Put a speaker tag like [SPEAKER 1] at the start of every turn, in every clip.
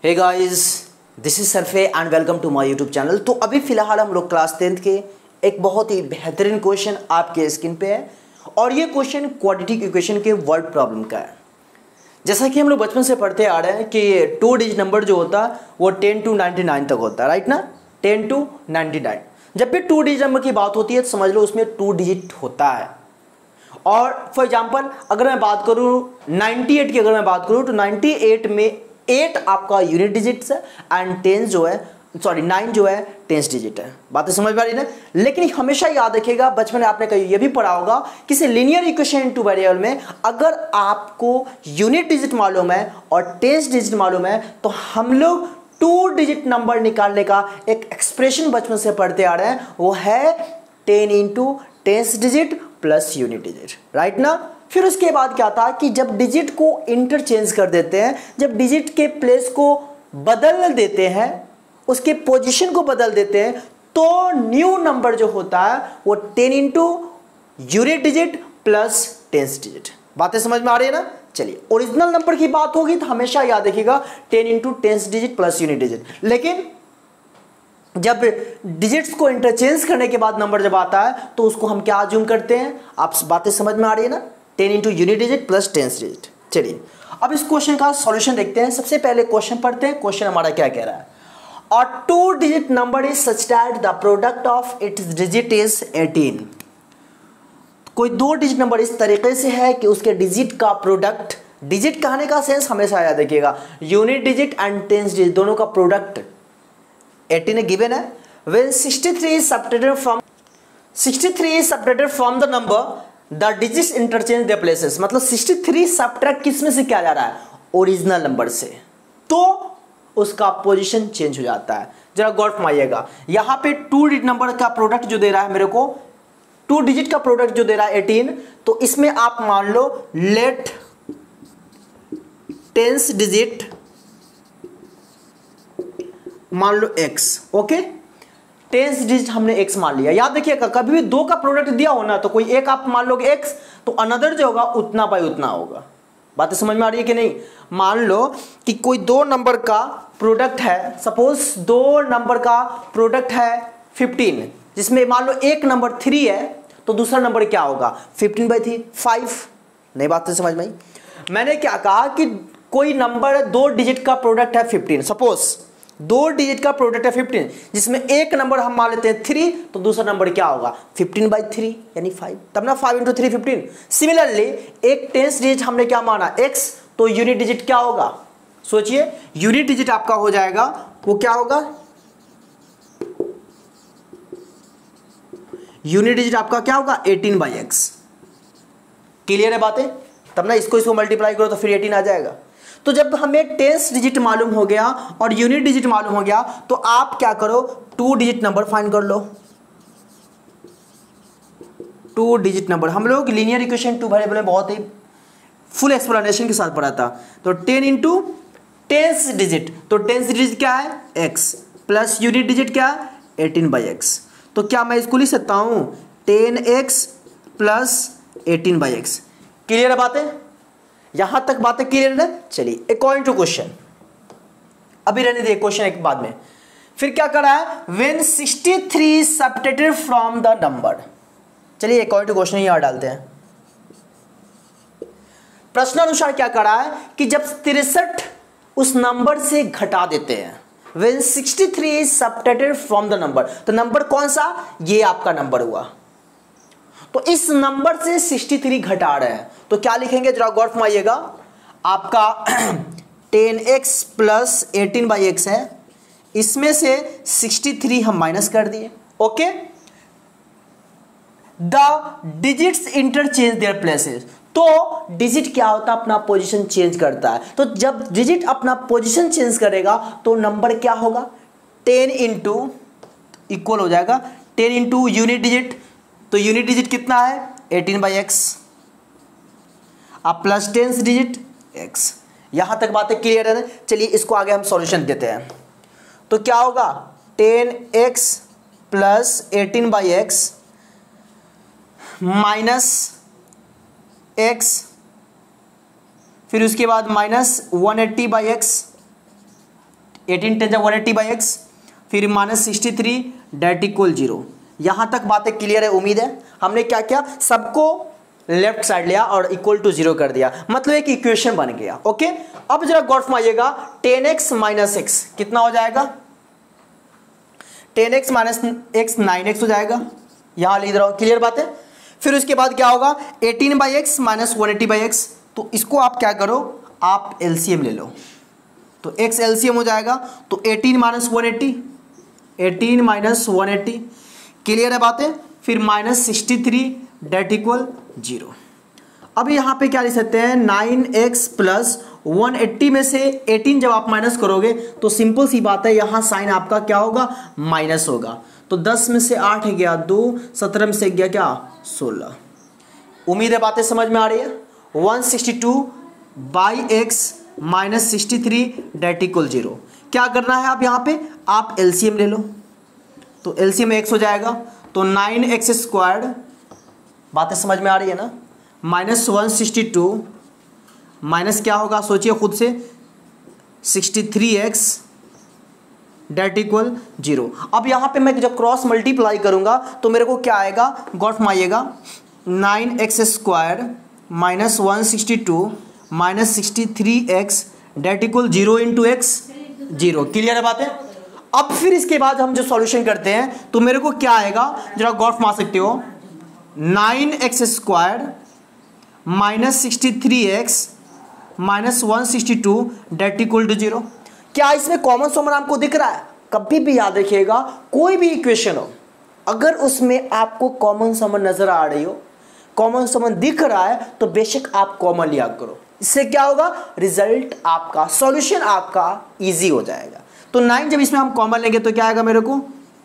[SPEAKER 1] Hey guys, this is सरफे and welcome to my YouTube channel. तो अभी फिलहाल हम लोग क्लास 10th के एक बहुत ही बेहतरीन क्वेश्चन आपके स्क्रीन पे है और ये क्वेश्चन क्वाड्रेटिक इक्वेशन के वर्ड प्रॉब्लम का है। जैसा कि हम लोग बचपन से पढ़ते आ रहे हैं कि 2 डिजिट नंबर जो होता है वो 10 to 99 तक होता है, राइट ना। 10 to 99 जब भी 2 डिजिट नंबर की बात होती है तो समझ लो उसमें 2 डिजिट होता है। और फॉर एग्जांपल अगर मैं बात करूं 98 की, अगर मैं बात करूं तो 98 में 8 आपका यूनिट डिजिट है एंड 10 जो है 9 जो है 10th डिजिट है। बातें समझ में आ रही ना। लेकिन हमेशा याद रखिएगा, बचपन में आपने कहीं ये भी पढ़ा होगा किसी linear equation in two variable में अगर आपको यूनिट डिजिट मालूम है और 10th डिजिट मालूम है तो हम लोग 2 डिजिट नंबर निकालने का एक एक्सप्रेशन बचपन से पढ़ते आ रहे हैं, वो है 10 into 10th digit plus unit digit, right ना। फिर उसके बाद क्या था कि जब डिजिट को इंटरचेंज कर देते हैं, जब डिजिट के प्लेस को बदल देते हैं, उसके पोजीशन को बदल देते हैं, तो न्यू नंबर जो होता है वो 10 into unit digit plus 10th digit. बातें समझ में आ रही है ना। चलिए, ओरिजिनल नंबर की बात होगी तो हमेशा याद रखिएगा 10 into 10th digit plus unit digit. लेकिन जब डिजिट्स को इंटरचेंज करने के बाद नंबर जब आता है तो उसको हम क्या अज्यूम करते हैं, आप बातें समझ में आ रही है ना। 10 into unit digit plus 10th digit. चलिए अब इस क्वेश्चन का सॉल्यूशन देखते हैं। सबसे पहले क्वेश्चन पढ़ते हैं। क्वेश्चन हमारा क्या कह रहा है, और 2 digit number is such that the product of its digit is 18। कोई 2 डिजिट नंबर इस तरीके से है कि उसके डिजिट का प्रोडक्ट, डिजिट कहने का सेंस हमेशा याद रखिएगा, unit digit and 10th digit दोनों का प्रोडक्ट 18 गिवन है। when 63 is subtracted from the number the digits interchange their places। मतलब 63 सब्ट्रैक्ट किस में से किया जा रहा है, ओरिजिनल नंबर से, तो उसका पोजीशन चेंज हो जाता है। जरा गौर फरमाइएगा, यहां पे 2 डिजिट नंबर का प्रोडक्ट जो दे रहा है मेरे को, 2 डिजिट का प्रोडक्ट जो दे रहा है 18, तो इसमें आप मान लो लेट 10th डिजिट मान लो x, ओके। 10th डिजिट हमने x मान लिया। याद रखिएगा कभी भी 2 का प्रोडक्ट दिया हो ना तो कोई एक आप मान लोगे x तो अनदर जो होगा उतना बाय उतना होगा। बातें समझ में आ रही है कि नहीं। मान लो कि कोई 2 नंबर का प्रोडक्ट है, सपोज 2 नंबर का प्रोडक्ट है 15, जिसमें मान लो एक नंबर 3 है तो दूसरा नंबर क्या होगा 15/3 5। नहीं, बात तो समझ में आई। मैंने क्या कहा कि कोई नंबर 2 डिजिट का प्रोडक्ट है 15, सपोज 2 डिजिट का प्रोडक्ट है 15, जिसमें एक नंबर हम मान लेते हैं 3 तो दूसरा नंबर क्या होगा 15/3 यानी 5, तब ना 5 इंटू 3 15। सिमिलरली एक 10th डिजिट हमने क्या माना x, तो यूनिट डिजिट क्या होगा, सोचिए यूनिट डिजिट आपका हो जाएगा, वो क्या होगा, यूनिट डिजिट आपका क्या होगा 18/x। क्लियर है बातें। तब ना इसको मल्टीप्लाई करो तो फिर 18 आ जाएगा। तो जब हमें 10th डिजिट मालूम हो गया और यूनिट डिजिट मालूम हो गया तो आप क्या करो 2 डिजिट नंबर फाइंड कर लो। 2 डिजिट नंबर हम लोग लीनियर इक्वेशन 2 वेरिएबल में बहुत ही फुल एक्सप्लेनेशन के साथ पढ़ा था। तो 10 इंटू 10th डिजिट, तो 10th डिजिट क्या है x प्लस यूनिट डिजिट क्या है 18/x। तो क्या मैं इसको लिख सकता हूं 10x प्लस 18/x। क्लियर है बातें, यहां तक बातें क्लियर है। चलिए अकॉर्डिंग टू क्वेश्चन, अभी रहने दे क्वेश्चन एक बाद में। फिर क्या करा है, when 63 subtracted from the number. चलिए अकॉर्डिंग टू क्वेश्चन यहां डालते हैं। प्रश्नानुसार क्या करा है कि जब 63 उस नंबर से घटा देते हैं, when 63 subtracted from the number, तो नंबर कौन सा, ये आपका नंबर हुआ, तो इस नंबर से 63 घटा रहे हैं तो क्या लिखेंगे, जरा गौर फरमाइएगा। आपका 10x प्लस 18/x है, इसमें से 63 हम माइनस कर दिए, okay. The digits interchange their places, तो डिजिट क्या होता है अपना पोजीशन चेंज करता है। तो जब डिजिट अपना पोजीशन चेंज करेगा तो नंबर क्या होगा 10 इंटू इक्वल हो जाएगा 10 इंटू यूनिट डिजिट, तो यूनिट डिजिट कितना है 18/x, अब प्लस 10th डिजिट x। यहां तक बातें क्लियर है ना। चलिए इसको आगे हम सॉल्यूशन देते हैं। तो क्या होगा 10x plus 18/x minus x, फिर उसके बाद माइनस 180/x 18 10 180/x, फिर -63 डेट इक्वल 0। यहाँ तक बातें क्लियर है, उम्मीद है। हमने क्या किया, सबको लेफ्ट साइड लिया और इक्वल टू 0 कर दिया, मतलब एक इक्वेशन बन गया। ओके, अब जरा गौर फरमाइएगा, 10x - x कितना हो जाएगा, 10x - x 9x हो जाएगा, यहां लिख रहा हूं, क्लियर बात है। फिर उसके बाद क्या होगा, 18/x - 180/x, तो इसको आप क्या करो, आप एलसीएम ले लो, तो x एलसीएम हो जाएगा, तो 18 - 180, 18 - 180, क्लियर है बातें। फिर -63 डेट इक्वल 0। अब यहाँ पे क्या लिख सकते हैं, 9x + 180 में से 18 जब आप माइनस करोगे तो सिंपल सी बात है, यहाँ साइन आपका क्या होगा, माइनस होगा। तो 10 में से 8 गया 2, 17 में से गया क्या, 16। उम्मीद है बातें समझ में आ रही है। 162/x - 63 date equal 0। क्या करना है आप यहाँ पे, आप एलसीएम ले लो, तो एलसीएम x हो जाएगा, तो 9x², बातें समझ में आ रही है ना, -162 माइनस क्या होगा, सोचिए खुद से, 63x डेट इक्वल 0। अब यहाँ पे मैं जब क्रॉस मल्टीप्लाई करूँगा तो मेरे को क्या आएगा, गौर फरमाइएगा, 9x² - 162 - 63x that equal 0 × x 0, clear है बातें। अब फिर इसके बाद हम जो सॉल्यूशन करते हैं तो मेरे को क्या आएगा, जरा गौर फरमा सकते हो, 9x² - 63x - 162 date equal to 0। क्या इसमें कॉमन सॉमन आपको दिख रहा है? कभी भी याद रखिएगा, कोई भी इक्वेशन हो, अगर उसमें आपको कॉमन सॉमन नजर आ रही हो, कॉमन सॉमन दिख रहा है, तो बेशक आप कॉमन लिया करो। इससे क्या होगा, रिजल्ट आपका, सॉल्यूशन आपका इजी हो जाएगा। तो 9 जब इसमें हम कॉमन लेंगे तो क्या आएगा मेरे को,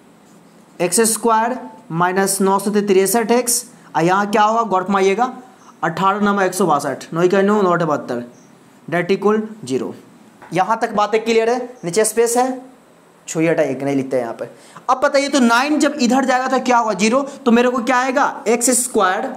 [SPEAKER 1] x² - 963x, यहाँ क्या होगा, गौर फरमाइएगा, 18 9 162, 9 का 9 9 72 डेट इक्वल 0। यहाँ तक बातें क्लियर है, नीचे स्पेस है, छुई हटा, एक नहीं लिखते हैं यहाँ पे। अब बताइए, तो 9 जब इधर जाएगा तो क्या होगा, 0, तो मेरे को क्या आएगा, x² -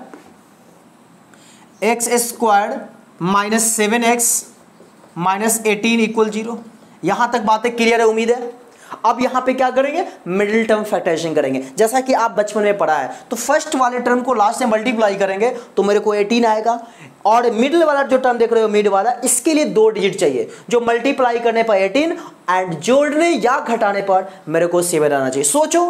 [SPEAKER 1] 7x - 18 इक्वल 0। यहाँ तक बातें क्लियर है, उम्मीद है। अब यहाँ पे क्या करेंगे, मिडिल टर्म फैक्टराइजेशन करेंगे, जैसा कि आप बचपन में पढ़ा है। तो फर्स्ट वाले टर्म को लास्ट से मल्टीप्लाई करेंगे तो मेरे को 18 आएगा, और मिडिल वाला जो टर्म देख रहे हो, मिड वाला, इसके लिए 2 डिजिट चाहिए, जो मल्टीप्लाई करने पर 18 एंड जोड़ने या घटाने पर मेरे को 7 आना चाहिए। सोचो,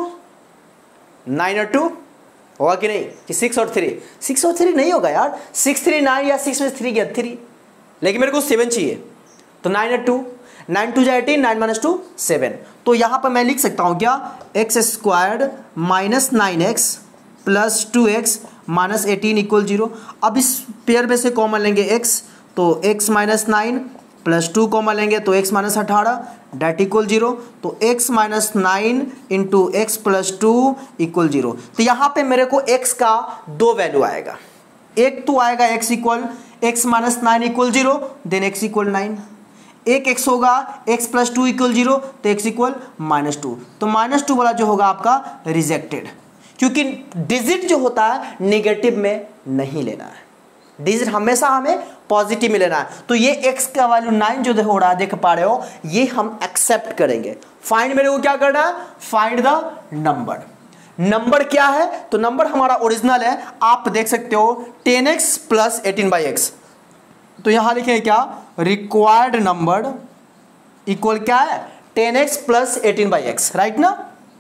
[SPEAKER 1] 9 और 2 होगा कि नहीं, कि 6 और 3, 6 और 3 नहीं होगा यार, 6 3 9, या 6 में 3 गया 3, लेकिन मेरे को 7 चाहिए। तो 9 और 2, 9 2 18, 9 - 2 7। तो यहाँ पर मैं लिख सकता हूँ क्या, x² - 9x + 2x - 18 इक्वल 0। अब इस पेयर में से कॉमन लेंगे x, तो x - 9 + 2 कॉमन लेंगे तो x - 18 डेट इक्वल 0। तो x - 9 × x + 2 इक्वल 0। तो यहाँ पे मेरे को x का 2 वैल्यू आएगा, एक तो आएगा x equal x - 9 equal 0, then x equal 9, एक x होगा x + 2 इक्वल 0, तो x इक्वल -2। तो -2 वाला जो होगा आपका रिजेक्टेड, क्योंकि डिजिट जो होता है नेगेटिव में नहीं लेना है, डिजिट हमेशा हमें पॉजिटिव में लेना है। तो ये x का वैल्यू 9 जो हो रहा है, देख पा रहे हो, ये हम एक्सेप्ट करेंगे। फाइंड मेरे को क्या करना है, फाइंड द नंबर। नंबर क्या है, तो नंबर हमारा ओरिजिनल है, आप देख सकते हो 10x + 18/x। तो यहां लिखे क्या, रिक्वायर्ड नंबर इक्वल क्या है, 10x + 18/x, राइट ना,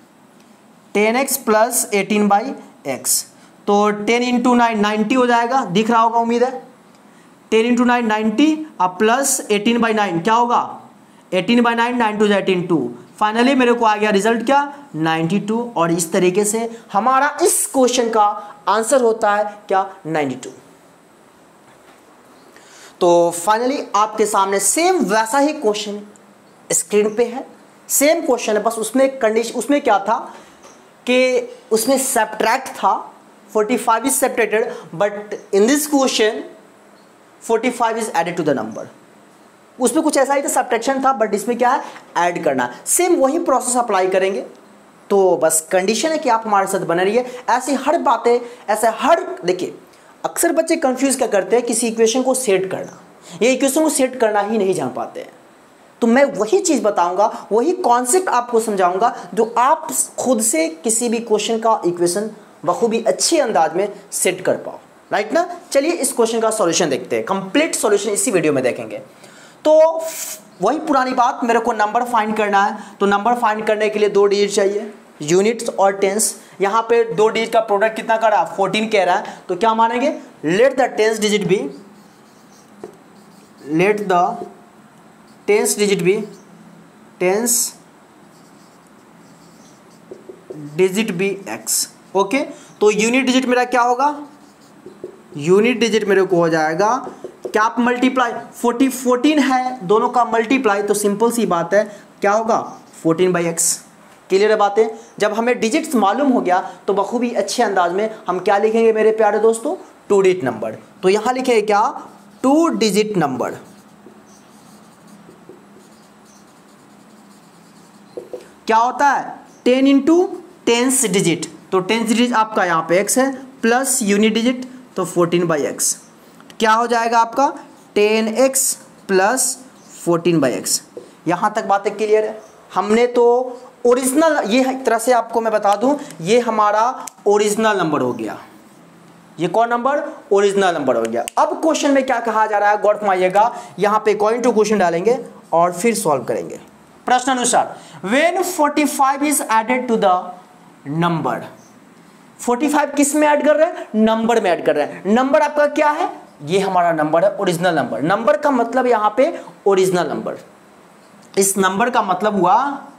[SPEAKER 1] 10x + 18/x। तो 10 × 9 90 हो जाएगा, दिख रहा होगा उम्मीद है। 10 × 9 90 अब प्लस 18/9 क्या होगा, 18/9, 9 2 18 2। फाइनली मेरे को आ गया रिजल्ट क्या, 92। और इस तरीके से हमारा इस क्वेश्चन का आंसर होता है क्या, 92। तो फाइनली आपके सामने सेम वैसा ही क्वेश्चन स्क्रीन पे है, सेम क्वेश्चन है, बस उसमें कंडीशन, उसमें क्या था कि उसमें सब्ट्रैक्ट था, 45 is subtracted, but in this question 45 is added to the number. उसमें कुछ ऐसा ही था, सब्ट्रैक्शन था, बट इसमें क्या है, ऐड करना। सेम वही प्रोसेस अप्लाई करेंगे। तो बस कंडीशन है कि आप हमारे साथ बने रहिए। ऐसी हर बातें, ऐसे हर, देखिए अक्सर बच्चे कंफ्यूज क्या करते हैं, किसी इक्वेशन को सेट करना, ये इक्वेशन को सेट करना ही नहीं जान पाते हैं। तो मैं वही चीज़ बताऊंगा, वही कॉन्सेप्ट आपको समझाऊंगा जो आप खुद से किसी भी क्वेश्चन का इक्वेशन बखूबी अच्छे अंदाज में सेट कर पाओ, राइट ना। चलिए इस क्वेश्चन का सॉल्यूशन देखते हैं, कंप्लीट सॉल्यूशन इसी वीडियो में देखेंगे। तो वही पुरानी बात, मेरे को नंबर फाइंड करना है, तो नंबर फाइंड करने के लिए 2 डिजिट चाहिए, यूनिट्स और टेंस। यहाँ पे 2 डिजिट का प्रोडक्ट कितना कर रहा है, 14 कह रहा है, तो क्या मानेंगे, let the tens digit be, let the tens digit be, tens digit be x. Okay, तो यूनिट डिजिट मेरा क्या होगा, यूनिट डिजिट मेरे को हो जाएगा क्या, आप मल्टीप्लाई 14 है, दोनों का मल्टीप्लाई, तो सिंपल सी बात है क्या होगा 14/x। क्लियर है बातें। जब हमें डिजिट्स मालूम हो गया तो बखूबी अच्छे अंदाज में हम क्या लिखेंगे मेरे प्यारे दोस्तों, 2 डिजिट नंबर। तो यहां लिखेंगे क्या, 2 डिजिट नंबर। क्या होता है 10 इंटू टेंस डिजिट, तो टेंस डिजिट आपका यहाँ पे x है, प्लस यूनिट डिजिट तो 14/x। क्या हो जाएगा आपका 10x प्लस 14/x। यहां तक बातें क्लियर है। हमने तो ओरिजिनल, ये एक तरह से आपको मैं बता दूं, ये हमारा ओरिजिनल नंबर हो गया। ये कौन नंबर, ओरिजिनल नंबर हो गया। अब क्वेश्चन में क्या कहा जा रहा है, गौर फरमाइएगा, यहां पे कॉइन टू क्वेश्चन डालेंगे और फिर सॉल्व करेंगे। प्रश्न अनुसार, when 45 is added to the number, 45 किस में ऐड कर रहे हैं, नंबर में ऐड कर रहे हैं। नंबर आपका क्या है, ये हमारा नंबर है, ओरिजिनल नंबर। नंबर का मतलब यहां पे ओरिजिनल नंबर, इस नंबर का मतलब हुआ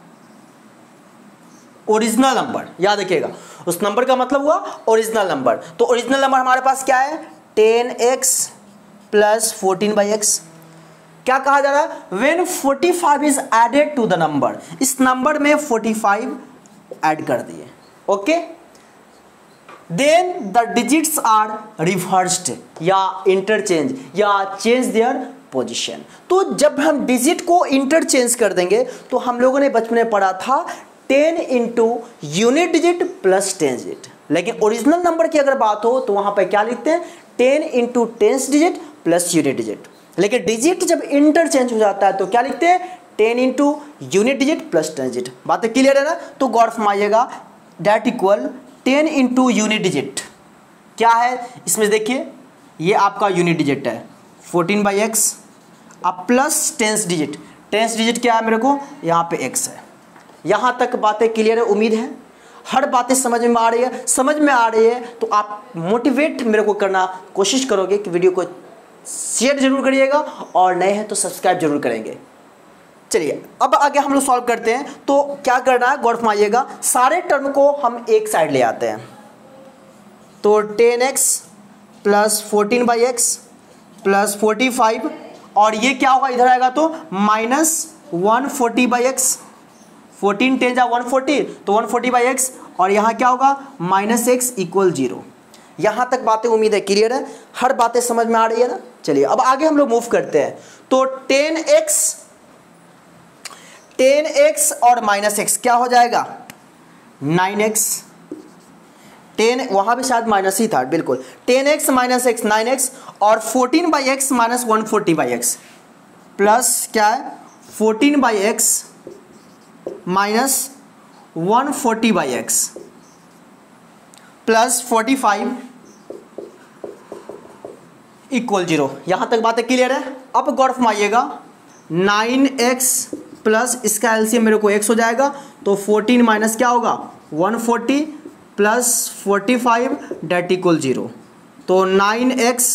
[SPEAKER 1] ओरिजिनल नंबर, याद रखिएगा, उस नंबर का मतलब हुआ ओरिजिनल नंबर। तो ओरिजिनल नंबर हमारे पास क्या है, 10x प्लस 14/x। क्या कहा जा रहा है, when 45 is added to the number, इस नंबर में 45 ऐड कर दिए। Okay, then the digits are reversed या इंटरचेंज या चेंज देयर पोजीशन। तो जब हम डिजिट को इंटरचेंज कर देंगे तो हम लोगों ने बचपन में पढ़ा था 10 into unit digit plus tens digit, लेकिन ओरिजिनल नंबर की अगर बात हो तो वहां पर क्या लिखते हैं, 10 into tens digit plus unit digit. लेकिन डिजिट जब इंटरचेंज हो जाता है तो क्या लिखते हैं, 10 into unit digit plus tens digit. बातें क्लियर है ना। तो गौर फरमाइएगा, that equal 10 into unit digit क्या है, इसमें देखिए ये आपका यूनिट डिजिट है 14/x, अब plus tens digit, tens digit क्या है मेरे को, यहाँ पे x है। यहाँ तक बातें क्लियर है, उम्मीद है हर बातें समझ में आ रही है। समझ में आ रही है तो आप मोटिवेट मेरे को करना कोशिश करोगे कि वीडियो को शेयर जरूर करिएगा और नए हैं तो सब्सक्राइब जरूर करेंगे। चलिए अब आगे हम लोग सॉल्व करते हैं। तो क्या करना है, गौर फरमाइएगा, सारे टर्म को हम एक साइड ले आते हैं। तो 10x प्लस 14/x प्लस 45, और ये क्या होगा, इधर आएगा तो माइनस 140/x, 14 10 जा 140, तो 140/x, और यहाँ क्या होगा माइनस x इक्वल 0। यहाँ तक बातें उम्मीद है क्लियर है, हर बातें समझ में आ रही है ना। चलिए अब आगे हम लोग मूव करते हैं। तो 10x और माइनस x क्या हो जाएगा 9x, 10 वहां भी शायद माइनस ही था, बिल्कुल 10x माइनस x 9x, और 14/x माइनस 140/x प्लस क्या है 14/x minus 140/x plus 45 equal 0। यहां तक बातें क्लियर है। अब गौर फरमाइएगा, 9x प्लस इसका एलसीएम मेरे को x हो जाएगा, तो 14 माइनस क्या होगा 140 प्लस 45 डेट इक्वल 0। तो 9x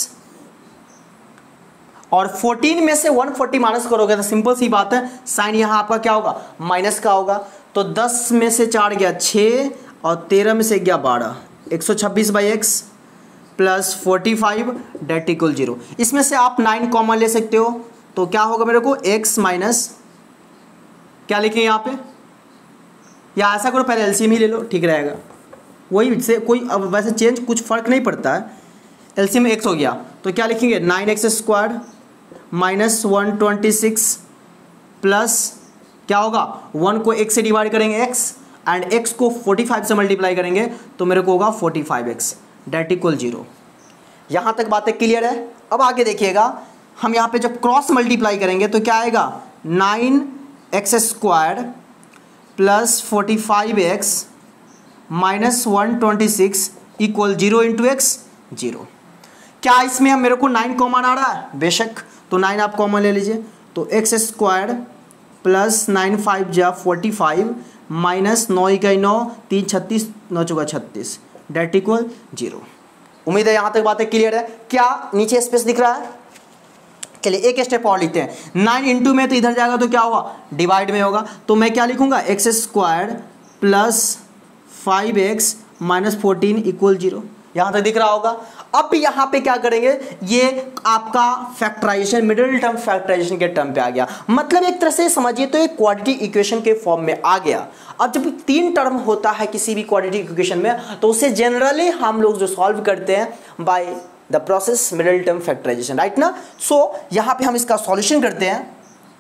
[SPEAKER 1] और 14 में से 140 माइनस करोगे तो सिंपल सी बात है, साइन यहाँ आपका क्या होगा माइनस का होगा। तो 10 में से 4 गया 6 और 13 में से गया 12, 126/x प्लस 45 डेट इक्वल 0। इसमें से आप 9 कॉमन ले सकते हो, तो क्या होगा मेरे को x माइनस क्या लिखें यहाँ पे, या ऐसा करो पहले एलसीएम ही ले लो, ठीक रहेगा। वही से कोई अब वैसे चेंज कुछ फ़र्क नहीं पड़ता है। एलसीएम में x हो गया तो क्या लिखेंगे 9x² माइनस 126 प्लस क्या होगा 1 को x से डिवाइड करेंगे x एंड x को 45 से मल्टीप्लाई करेंगे तो मेरे को होगा 45x डेट इक्वल 0। यहाँ तक बातें क्लियर है। अब आगे देखिएगा, हम यहाँ पे जब क्रॉस मल्टीप्लाई करेंगे तो क्या आएगा 9x² plus 45x minus 126 equal 0 into x 0। क्या इसमें हम मेरे को 9 कॉमन आ रहा है? बेशक, तो 9 आप कॉमन ले लीजिए। तो x² प्लस 9 5 जा 45 माइनस 9 इकाई 9 3 36 9 चौका 36 डेट इक्वल 0। उम्मीद है यहाँ तक बातें क्लियर है। क्या नीचे स्पेस दिख रहा है? चलिए एक स्टेप और लिखते हैं। 9 इंटू में तो इधर जाएगा तो क्या होगा? डिवाइड में होगा। तो मैं क्या लिखूंगा? x² plus 5x minus 14 equal 0। यहाँ तक दिख रहा होगा। अब यहाँ पे क्या करेंगे? ये आपका फैक्टराइजेशन, मिडिल टर्म फैक्टराइजेशन के टर्म पे आ गया। मतलब एक तरह से समझिए तो एक क्वाड्रेटिक इक्वेशन के फॉर्म में आ गया। अब जब 3 टर्म होता है किसी भी क्वाड्रेटिक इक्वेशन में, तो उसे जनरली हम लोग जो सॉल्व करते हैं by the process middle term factorization, right ना। सो यहाँ पे हम इसका सॉल्यूशन करते हैं।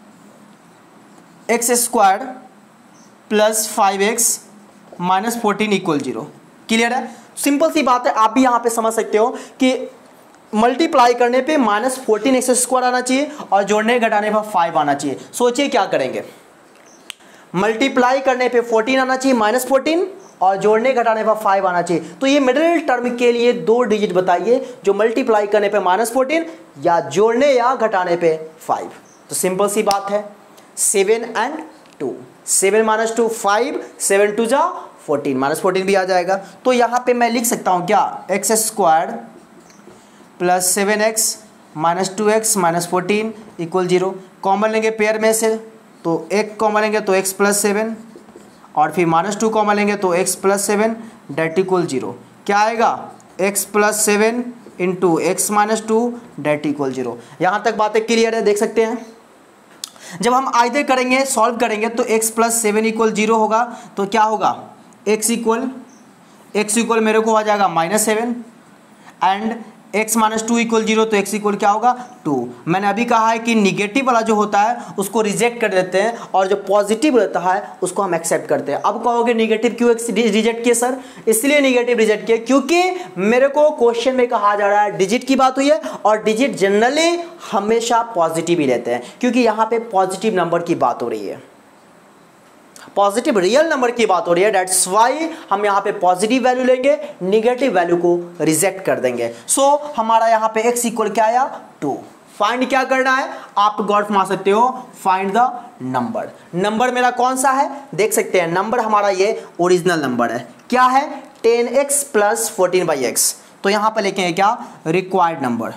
[SPEAKER 1] x² plus 5x minus 14 equal 0। Clear है? सिंपल सी बात है। आप भी यहाँ पे समझ सकते हो कि मल्टीप्लाई करने पे माइनस 14x² आना चाहिए और जोड़ने घटाने पर 5 आना चाहिए। सोचिए क्या करेंगे? मल्टीप्लाई करने पे 14 आना चाहिए, माइनस 14, और जोड़ने घटाने पर 5 आना चाहिए। तो ये मिडिल टर्म के लिए 2 डिजिट बताइए जो मल्टीप्लाई करने पे माइनस 14 या जोड़ने या घटाने पे 5। तो सिंपल सी बात है, 7 and 2, 7 माइनस 2 5, 7 2 जा 14, माइनस 14 भी आ जाएगा। तो यहाँ पे मैं लिख सकता हूँ क्या? x² plus 7x minus 2x minus 14 equal 0। Common लेंगे पेयर में से, तो एक कॉमन लेंगे तो x प्लस 7, और फिर माइनस 2 कॉमन लेंगे तो x प्लस 7 डेट इक्वल 0। क्या आएगा? x plus 7 into x minus 2 डेट इक्वल 0। यहाँ तक बातें क्लियर है, देख सकते हैं। जब हम आइदर करेंगे, सॉल्व करेंगे तो x प्लस 7 इक्वल 0 होगा। तो क्या होगा? x इक्वल मेरे को आ जाएगा minus 7 and x minus 2 equal 0, तो x इक्वल क्या होगा? 2। मैंने अभी कहा है कि निगेटिव वाला जो होता है उसको रिजेक्ट कर देते हैं और जो पॉजिटिव रहता है उसको हम एक्सेप्ट करते हैं। अब कहोगे निगेटिव क्यों रिजेक्ट किए सर? इसलिए निगेटिव रिजेक्ट किए क्योंकि मेरे को क्वेश्चन में कहा जा रहा है डिजिट की बात हुई है, और डिजिट जनरली हमेशा पॉजिटिव ही रहते हैं क्योंकि यहाँ पे पॉजिटिव नंबर की बात हो रही है, पॉजिटिव रियल नंबर की बात हो रही है। दैट्स वाई हम यहाँ पे पॉजिटिव वैल्यू लेंगे, निगेटिव वैल्यू को रिजेक्ट कर देंगे। सो हमारा यहाँ पे x इक्वल क्या आया? 2। फाइंड क्या करना है? आप गौर मार सकते हो, फाइंड द नंबर। नंबर मेरा कौन सा है? देख सकते हैं नंबर हमारा ये ओरिजिनल नंबर है। क्या है? 10x plus 14/x। तो यहाँ पर लिखेंगे क्या? Required number.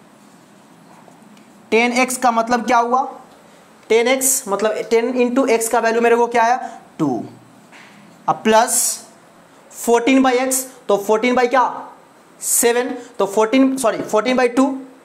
[SPEAKER 1] 10x का मतलब क्या हुआ? 10x मतलब 10 इंटू एक्स का वैल्यू मेरे को क्या आया? 2। अब प्लस 14/x, तो 14 बाई क्या? 7, तो 14/2,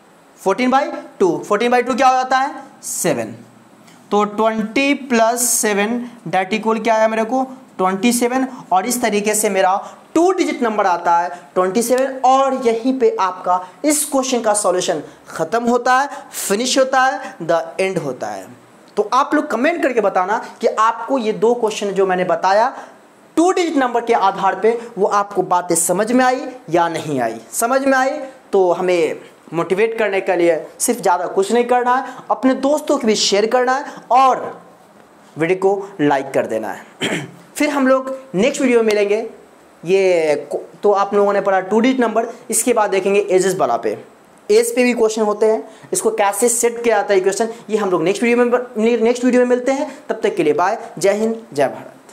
[SPEAKER 1] 14/2 क्या हो जाता है? 7। तो 20 प्लस 7 डेट इक्वल क्या आया मेरे को? 27। और इस तरीके से मेरा 2 डिजिट नंबर आता है 27, और यहीं पे आपका इस क्वेश्चन का सॉल्यूशन खत्म होता है, फिनिश होता है, द एंड होता है। तो आप लोग कमेंट करके बताना कि आपको ये 2 क्वेश्चन जो मैंने बताया 2 डिजिट नंबर के आधार पे वो आपको बातें समझ में आई या नहीं आई। समझ में आई तो हमें मोटिवेट करने के लिए सिर्फ ज़्यादा कुछ नहीं करना है, अपने दोस्तों के भी शेयर करना है और वीडियो को लाइक कर देना है। फिर हम लोग नेक्स्ट वीडियो में मिलेंगे। ये तो आप लोगों ने पढ़ा 2 डिजिट नंबर, इसके बाद देखेंगे एजेस वाला पे, एज पे भी क्वेश्चन होते हैं, इसको कैसे सेट किया जाता है क्वेश्चन, ये हम लोग नेक्स्ट वीडियो में मिलते हैं। तब तक के लिए बाय, जय हिंद, जय भारत।